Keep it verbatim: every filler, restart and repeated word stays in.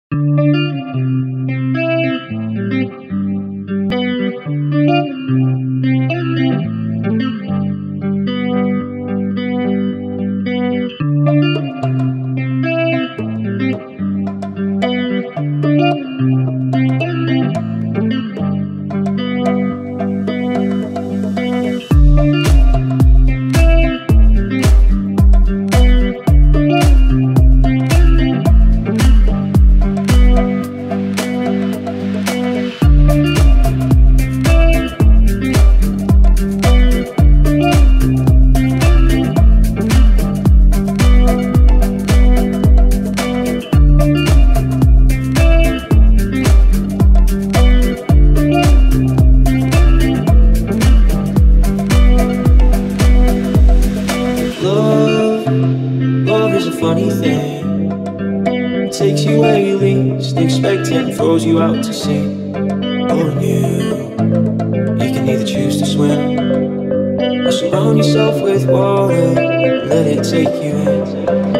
Throws you out to sea. Oh, and you, you can either choose to swim or surround yourself with water and let it take you in.